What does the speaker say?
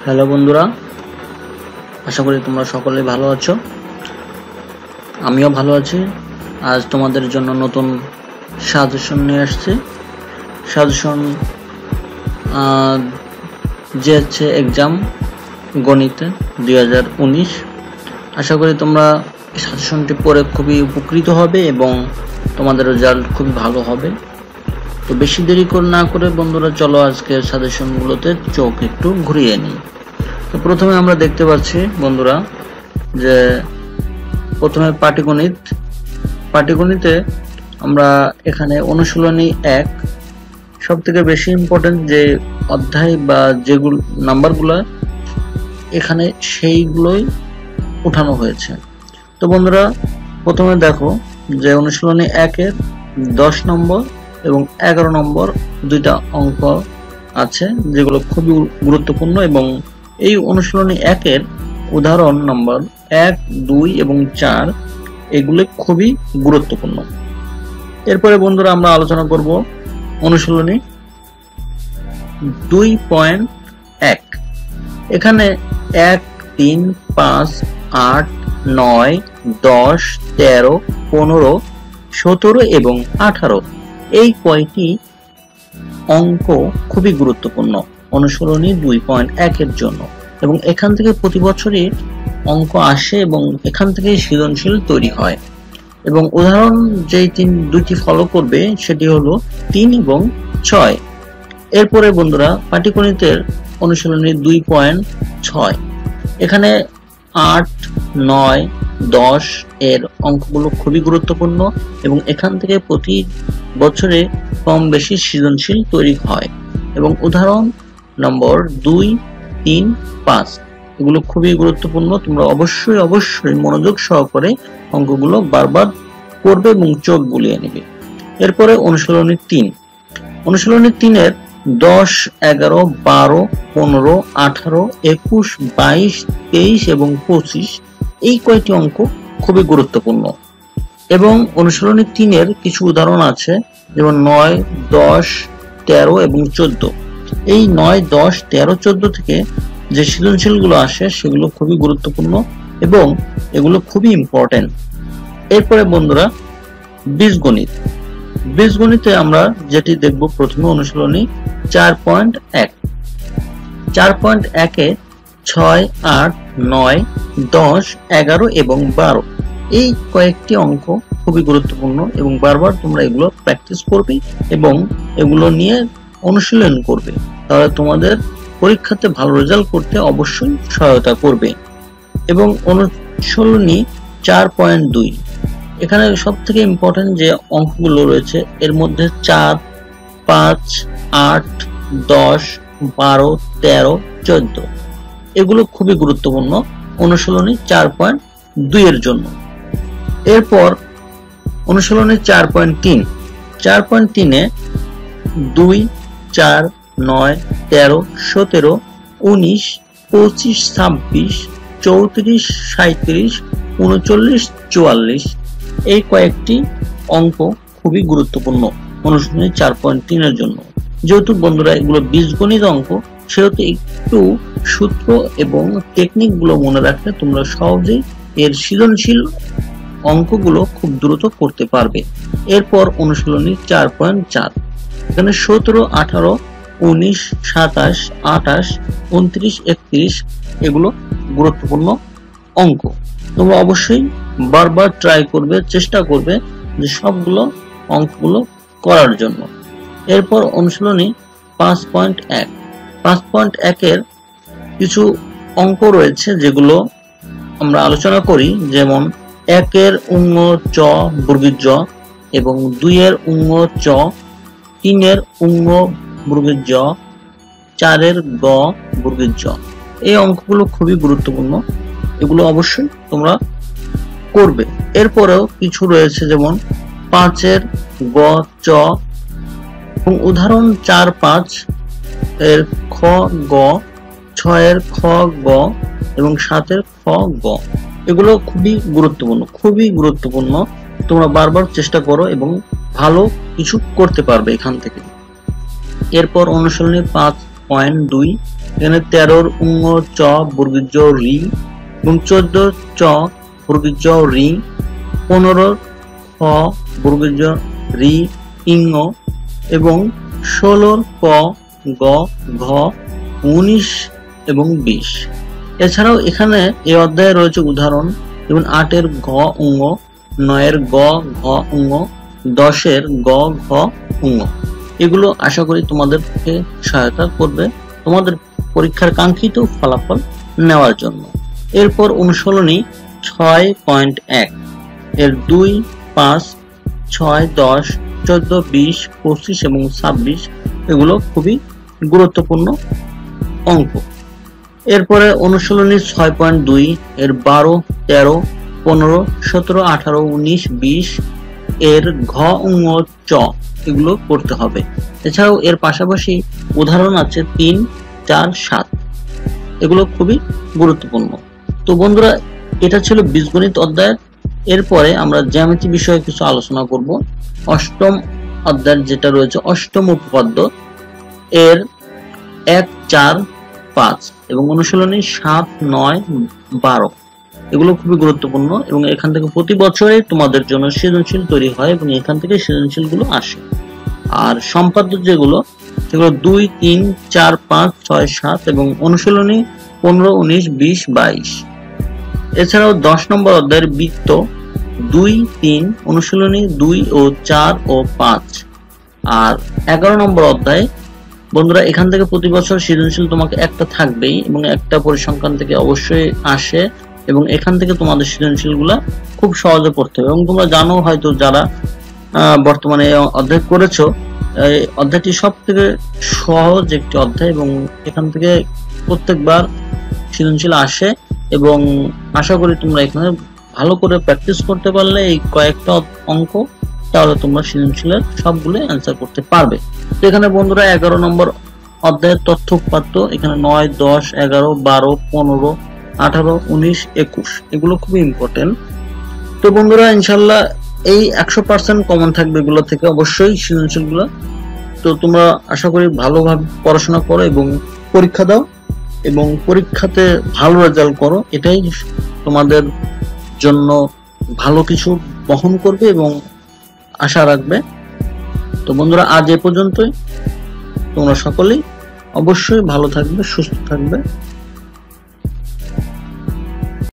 Hello বন্ধুরা, আশা করি তোমরা সকলে ভালো আছো। আমিও ভালো আছি। আজ তোমাদের জন্য নতুন সাজেশন নিয়ে আসছি। সাজেশন JSC এক্সাম গণিত 2019। আশা করি তোমরা সাজেশনটি পড়ে খুবই উপকৃত হবে এবং তোমাদের রেজাল্ট খুবই ভালো হবে। তো বেশি দেরি না করে বন্ধুরা, চলো আজকের সাজেশনগুলোতে চোখ একটু ঘুরিয়ে নিই। তো প্রথমে আমরা দেখতে পাচ্ছি বন্ধুরা যে প্রথমে পাটিগণিতে আমরা এখানে অনুশীলনী 1 সব থেকে বেশি ইম্পর্টেন্ট যে অধ্যায় বা যেগুলো নাম্বারগুলো এখানে সেইগুলোই উঠানো হয়েছে। তো বন্ধুরা, প্রথমে দেখো যে অনুশীলনী 1-এর 10 নম্বর এবং 11 নম্বর দুইটা অঙ্ক আছে যেগুলো খুবই গুরুত্বপূর্ণ এবং এই অনুশীলনী 1-এর উদাহরণ নম্বর 1, 2 এবং 4 এগুলো খুবই গুরুত্বপূর্ণ। এরপরে বন্ধুরা আমরা আলোচনা করব অনুশীলনী 2.1। এখানে 1, 3, 5, 8, 9, 10, 13, 15, 17 এবং 18 এই কয়টি অঙ্ক খুবই গুরুত্বপূর্ণ অনুশীলনী 2.1 এর জন্য, এবং এখান থেকে প্রতি বছরই অঙ্ক আসে এবং এখান থেকে সৃজনশীল তৈরি হয়। এবং উদাহরণ যেই দুইটি ফলো করবে সেটি হলো 3 এবং 6। এরপরে বন্ধুরা পাটিগণিতের অনুশীলনী 2.6, এখানে 8, 9, 10 এর অঙ্কগুলো খুবই গুরুত্বপূর্ণ এবং এখান থেকে প্রতি বছরে কম বেশি সৃজনশীল তৈরি হয়। এবং উদাহরণ নম্বর 2, 3, 5 এগুলো খুবই গুরুত্বপূর্ণ। তোমরা অবশ্যই মনোযোগ সহকারে অঙ্কগুলো বারবার করবে এবং চোখ বুলিয়ে নেবে। এরপরে অনুশীলনী 3-এর 10, 11, 12, 15, 18, 21, 22, 23 এবং 25 এই কয়টি অঙ্ক খুবই গুরুত্বপূর্ণ। এবং অনুশীলনী 3-এর কিছু উদাহরণ আছে, যেমন 9, 10, 13 এবং 14। এই 9, 10, 13, 14 থেকে যে সৃজনশীল গুলো আসে সেগুলো খুবই গুরুত্বপূর্ণ এবং এগুলো খুবই ইম্পর্টেন্ট। এরপরে বন্ধুরা বীজগণিতে আমরা যেটি দেখব প্রথমে অনুশীলনী 4.1। 4.1-এ 6, 8, 9, 10, 11 এবং 12 এই কয়েকটি অঙ্ক খুবই গুরুত্বপূর্ণ এবং বারবার তোমরা এগুলো প্র্যাকটিস করবে এবং এগুলো নিয়ে অনুশীলন করবে, তাহলে তোমাদের পরীক্ষাতে ভালো রেজাল্ট করতে অবশ্যই সহায়তা করবে। এবং অনুশীলনী 4.2, এখানে সব থেকে ইম্পর্টেন্ট যে অঙ্কগুলো রয়েছে এর মধ্যে 4, 5, 8, 10, 12, 13, 14 এগুলো খুবই গুরুত্বপূর্ণ অনুশীলনী 4.2 এর জন্য। এরপর অনুশীলনী 4.3-এ 2, 4, 9, 13, 17, 19, 25, 26, 34, 37, 39, 44 এই কয়েকটি অঙ্ক খুবই গুরুত্বপূর্ণ অনুশীলনী 4.3 এর জন্য। যেহেতু বন্ধুরা এগুলো বীজগণিত অঙ্ক, সেহেতু একটু সূত্র এবং টেকনিক গুলো মনে রাখলে তোমরা সহজেই এর সৃজনশীল অঙ্কগুলো খুব দ্রুত করতে পারবে। এরপর অনুশীলনী 4.4, এখানে 17, 18, 19, 27, 28, 29, 31 এগুলো গুরুত্বপূর্ণ অঙ্ক। তোমরা অবশ্যই বারবার ট্রাই করবে, চেষ্টা করবে যে সবগুলো অঙ্কগুলো করার জন্য। এরপর অনুশীলনী 5.1। 5.1-এর কিছু অঙ্ক রয়েছে যেগুলো আমরা আলোচনা করি, যেমন 1-এর উঙ্গ চ বর্গের জ এবং 2-এর উঙ্গ চ, 3-এর উঙ্গ বর্গের জ, 4-এর গ বর্গের জ এই অঙ্কগুলো খুবই গুরুত্বপূর্ণ, এগুলো অবশ্যই তোমরা করবে। এরপরেও কিছু রয়েছে, যেমন 5-এর গ চ এবং উদাহরণ 4, 5 এর খ গ, 6-এর খ গ এবং 7-এর খ গ এগুলো খুবই গুরুত্বপূর্ণ। তোমরা বারবার চেষ্টা করো এবং ভালো কিছু করতে পারবে এখান থেকে। এরপর অনুশীলনী 5.2 এখানে 13 চ বর্গীয় জ রি এবং 14 চ বর্গীয় জ রি, 15 খ বর্গীয় জ রি ইং এবং 16 ক গ ঘ 19 এবং 20। এছাড়াও এখানে এই অধ্যায়ে রয়েছে উদাহরণ, যেমন 8 এর ঘ উঙ্গ, 9 এর গ ঘ উঙ্গ, 10 এর গ ঘ উঙ্গ। এগুলো আশা করি তোমাদেরকে সহায়তা করবে তোমাদের পরীক্ষার কাঙ্ক্ষিত ফলাফল নেওয়ার জন্য। এরপর অনুশীলনী 6.1 এর 2, 5, 6, 10, 14, 20, 25 এবং 26 এগুলো খুবই গুরুত্বপূর্ণ অঙ্ক। এরপরে অনুশীলনী 6.2 এর 12, 13, 15, 17, 18, 19, 20 এর ঘ উঙ্গ চ এগুলো করতে হবে। এছাড়াও এর পাশাপাশি উদাহরণ আছে 3, 4, 7 এগুলো খুবই গুরুত্বপূর্ণ। তো বন্ধুরা, এটা ছিল বীজগণিত অধ্যায়। এরপরে আমরা জ্যামিতি বিষয়ে কিছু আলোচনা করব। অষ্টম অধ্যায় যেটা রয়েছে অষ্টম উপপাদ্য এর 1, 4, 5 এবং অনুশীলনী 7, 9, 12 এগুলো খুবই গুরুত্বপূর্ণ এবং এখান থেকে প্রতি বছরে তোমাদের জন্য সৃজনশীল তৈরি হয় এবং এখান থেকে সৃজনশীল গুলো আসে। আর সম্পাদ্য যেগুলো সেগুলো 2, 3, 4, 5, 6, 7 এবং অনুশীলনী 15, 19, 20, 22। এছাড়াও 10 নম্বর অধ্যায়ের বৃত্ত 2, 3 অনুশীলনী 2 ও 4 ও 5। আর 11 নম্বর অধ্যায় বন্ধুরা, এখান থেকে প্রতি বছর সৃজনশীল তোমাকে একটা থাকবেই এবং একটা পরিসংখ্যান থেকে অবশ্যই আসে এবং এখান থেকে তোমাদের সৃজনশীল গুলা খুব সহজে পড়তে হবে। এবং তোমরা জানো হয়তো যারা বর্তমানে অধ্যায় করেছো, এই অধ্যায়টি সব থেকে সহজ একটি অধ্যায় এবং এখান থেকে প্রত্যেকবার সৃজনশীল আসে এবং আশা করি তোমরা এখানে ভালো করে প্র্যাকটিস করতে পারলে এই কয়েকটা অঙ্ক, তাহলে তোমরা সৃজনশীলের সবগুলো অ্যান্সার করতে পারবে। তো এখানে বন্ধুরা 11 নম্বর অধ্যায়ের তথ্য উপাত্ত এখানে 9, 10, 11, 12, 15, 18, 19, 21 এগুলো খুবই ইম্পর্টেন্ট। তো বন্ধুরা, ইনশাল্লাহ এই 100% কমন থাকবে এগুলো থেকে অবশ্যই সৃজনশীল গুলো। তো তোমরা আশা করি ভালোভাবে পড়াশোনা করো এবং পরীক্ষা দাও এবং পরীক্ষাতে ভালো রেজাল্ট করো, এটাই তোমাদের জন্য ভালো কিছু বহন করবে এবং আশা রাখবে। তো বন্ধুরা, আজ এ পর্যন্তই। তোমরা সকলেই অবশ্যই ভালো থাকবে, সুস্থ থাকবে।